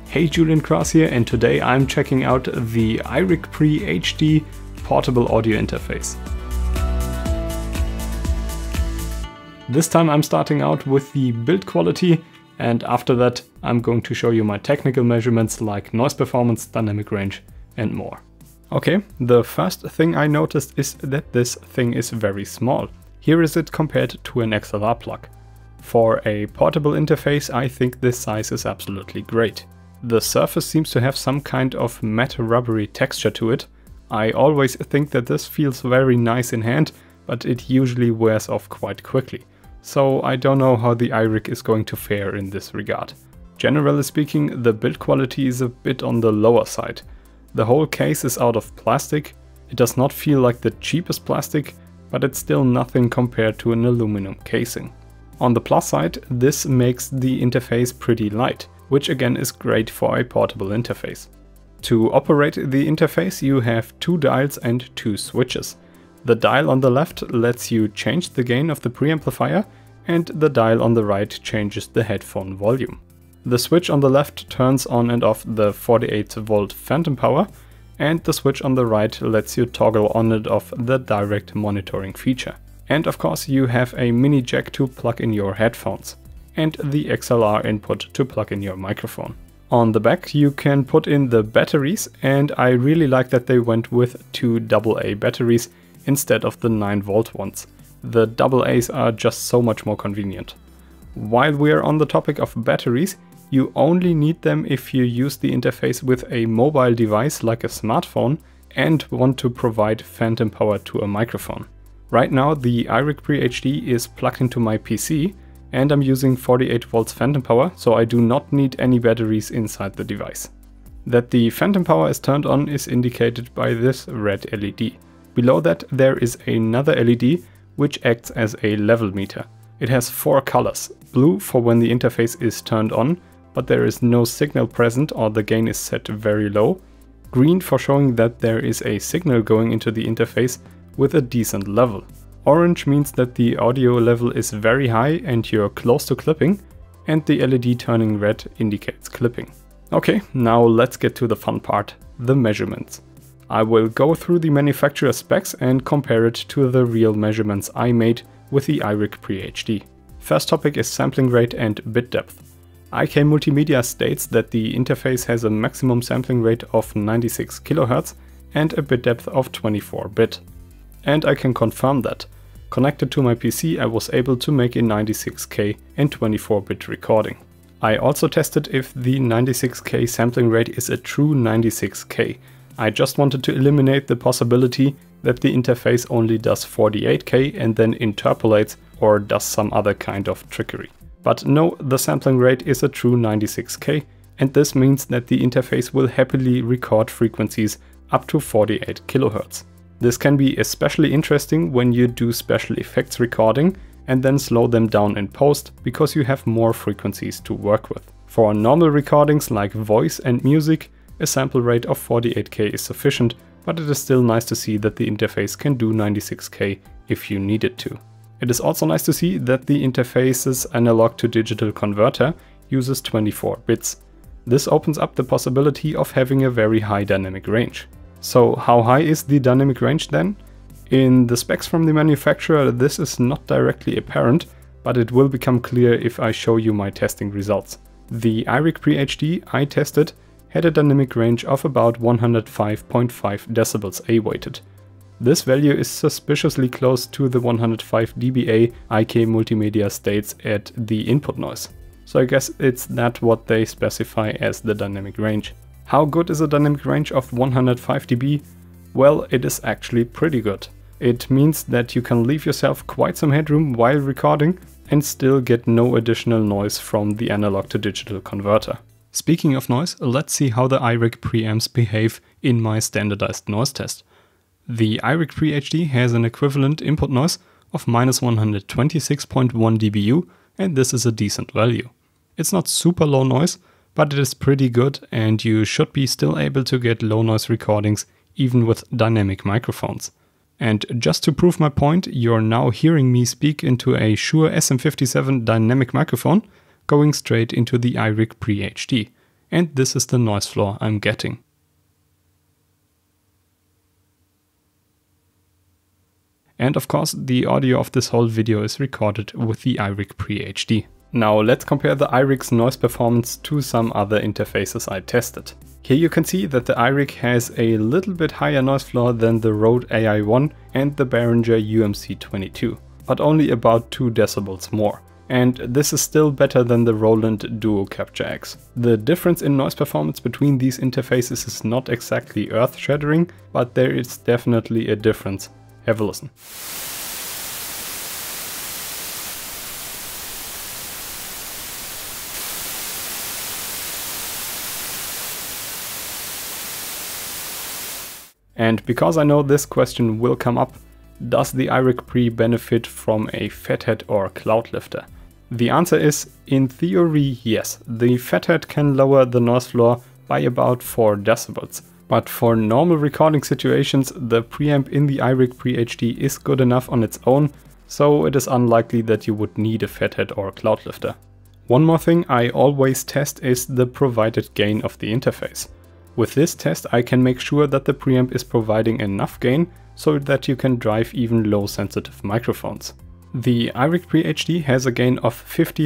Hey, Julian Cross here, and today I'm checking out the iRig Pre HD portable audio interface. This time I'm starting out with the build quality, and after that I'm going to show you my technical measurements like noise performance, dynamic range and more. Okay, the first thing I noticed is that this thing is very small. Here is it compared to an XLR plug. For a portable interface, I think this size is absolutely great. The surface seems to have some kind of matte rubbery texture to it. I always think that this feels very nice in hand, but it usually wears off quite quickly. So I don't know how the iRig is going to fare in this regard. Generally speaking, the build quality is a bit on the lower side. The whole case is out of plastic. It does not feel like the cheapest plastic, but it's still nothing compared to an aluminum casing. On the plus side, this makes the interface pretty light, which again is great for a portable interface. To operate the interface, you have 2 dials and 2 switches. The dial on the left lets you change the gain of the preamplifier, and the dial on the right changes the headphone volume. The switch on the left turns on and off the 48-volt phantom power, and the switch on the right lets you toggle on and off the direct monitoring feature. And of course you have a mini jack to plug in your headphones, and the XLR input to plug in your microphone. On the back you can put in the batteries, and I really like that they went with 2 AA batteries instead of the 9-volt ones. The AA's are just so much more convenient. While we are on the topic of batteries, you only need them if you use the interface with a mobile device like a smartphone and want to provide phantom power to a microphone. Right now the iRig Pre HD is plugged into my PC, and I'm using 48 volts phantom power, so I do not need any batteries inside the device. That the phantom power is turned on is indicated by this red LED. Below that there is another LED which acts as a level meter. It has 4 colors: blue for when the interface is turned on, but there is no signal present or the gain is set very low, green for showing that there is a signal going into the interface with a decent level. Orange means that the audio level is very high and you're close to clipping, and the LED turning red indicates clipping. Okay, now let's get to the fun part, the measurements. I will go through the manufacturer specs and compare it to the real measurements I made with the iRig Pre HD. First topic is sampling rate and bit depth. IK Multimedia states that the interface has a maximum sampling rate of 96 kHz and a bit depth of 24 bit. And I can confirm that. Connected to my PC, I was able to make a 96K and 24-bit recording. I also tested if the 96K sampling rate is a true 96K. I just wanted to eliminate the possibility that the interface only does 48K and then interpolates or does some other kind of trickery. But no, the sampling rate is a true 96K, and this means that the interface will happily record frequencies up to 48 kHz. This can be especially interesting when you do special effects recording and then slow them down in post, because you have more frequencies to work with. For normal recordings like voice and music, a sample rate of 48K is sufficient, but it is still nice to see that the interface can do 96K if you need it to. It is also nice to see that the interface's analog to digital converter uses 24 bits. This opens up the possibility of having a very high dynamic range. So how high is the dynamic range then? In the specs from the manufacturer this is not directly apparent, but it will become clear if I show you my testing results. The iRig Pre HD I tested had a dynamic range of about 105.5 decibels A-weighted. This value is suspiciously close to the 105 dBA IK Multimedia states at the input noise. So I guess it's that what they specify as the dynamic range. How good is a dynamic range of 105 dB? Well, it is actually pretty good. It means that you can leave yourself quite some headroom while recording and still get no additional noise from the analog to digital converter. Speaking of noise, let's see how the iRig preamps behave in my standardized noise test. The iRig Pre HD has an equivalent input noise of -126.1 dBu, and this is a decent value. It's not super low noise, but it is pretty good, and you should be still able to get low noise recordings even with dynamic microphones. And just to prove my point, you're now hearing me speak into a Shure SM57 dynamic microphone, going straight into the iRig Pre HD. and this is the noise floor I'm getting. And of course, the audio of this whole video is recorded with the iRig Pre-HD. Now let's compare the iRig's noise performance to some other interfaces I tested. Here you can see that the iRig has a little bit higher noise floor than the Rode AI1 and the Behringer UMC22, but only about 2 decibels more. And this is still better than the Roland Duo Capture X. The difference in noise performance between these interfaces is not exactly earth-shattering, but there is definitely a difference. Have a listen. And because I know this question will come up, does the iRig Pre benefit from a fathead or Cloudlifter? The answer is, in theory, yes. The fathead can lower the noise floor by about 4 decibels. But for normal recording situations, the preamp in the iRig Pre-HD is good enough on its own, so it is unlikely that you would need a fathead or Cloudlifter. One more thing I always test is the provided gain of the interface. With this test I can make sure that the preamp is providing enough gain so that you can drive even low sensitive microphones. The iRig Pre-HD has a gain of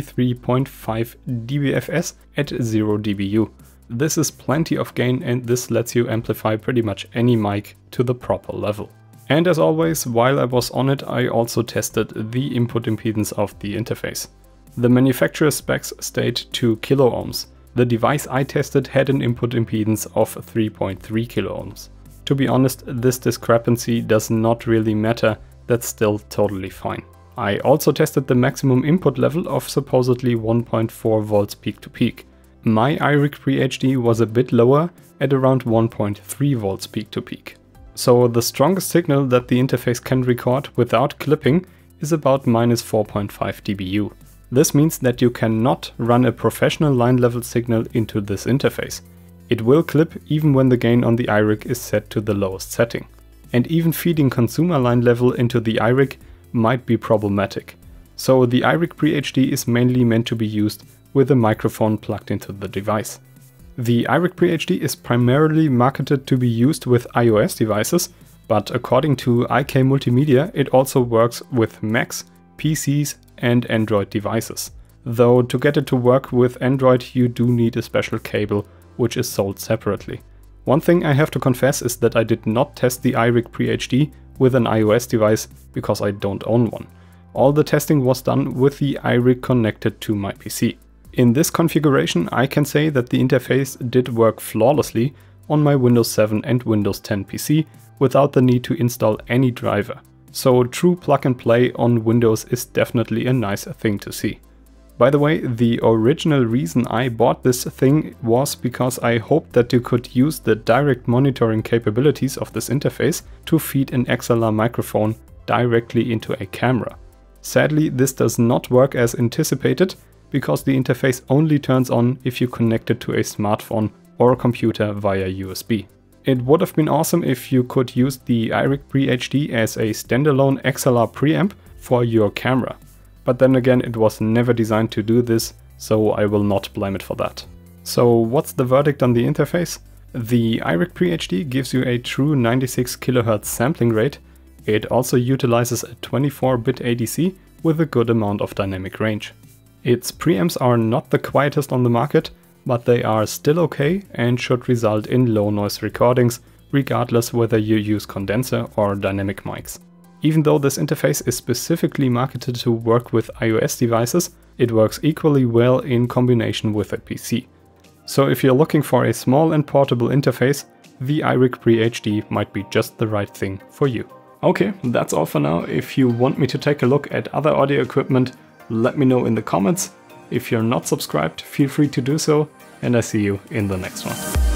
53.5 dBFS at 0 dBu. This is plenty of gain, and this lets you amplify pretty much any mic to the proper level. And as always, while I was on it, I also tested the input impedance of the interface. The manufacturer specs state 2 kilo ohms. The device I tested had an input impedance of 3.3 kilo ohms. To be honest, this discrepancy does not really matter, that's still totally fine. I also tested the maximum input level of supposedly 1.4 volts peak to peak. My iRig Pre-HD was a bit lower at around 1.3 volts peak to peak. So the strongest signal that the interface can record without clipping is about -4.5 dBu. This means that you cannot run a professional line level signal into this interface. It will clip even when the gain on the iRig is set to the lowest setting. And even feeding consumer line level into the iRig might be problematic. So the iRig Pre-HD is mainly meant to be used with a microphone plugged into the device. The iRig Pre-HD is primarily marketed to be used with iOS devices, but according to IK Multimedia it also works with Macs, PCs and Android devices. Though to get it to work with Android you do need a special cable, which is sold separately. One thing I have to confess is that I did not test the iRig Pre-HD with an iOS device because I don't own one. All the testing was done with the iRig connected to my PC. In this configuration I can say that the interface did work flawlessly on my Windows 7 and Windows 10 PC without the need to install any driver. So true plug and play on Windows is definitely a nice thing to see. By the way, the original reason I bought this thing was because I hoped that you could use the direct monitoring capabilities of this interface to feed an XLR microphone directly into a camera. Sadly, this does not work as anticipated, because the interface only turns on if you connect it to a smartphone or a computer via USB. It would have been awesome if you could use the iRig Pre-HD as a standalone XLR preamp for your camera. But then again, it was never designed to do this, so I will not blame it for that. So what's the verdict on the interface? The iRig Pre-HD gives you a true 96 kHz sampling rate. It also utilizes a 24-bit ADC with a good amount of dynamic range. Its preamps are not the quietest on the market, but they are still okay and should result in low noise recordings, regardless whether you use condenser or dynamic mics. Even though this interface is specifically marketed to work with iOS devices, it works equally well in combination with a PC. So if you're looking for a small and portable interface, the iRig Pre-HD might be just the right thing for you. Okay, that's all for now. If you want me to take a look at other audio equipment, let me know in the comments. If you're not subscribed, feel free to do so, and I see you in the next one.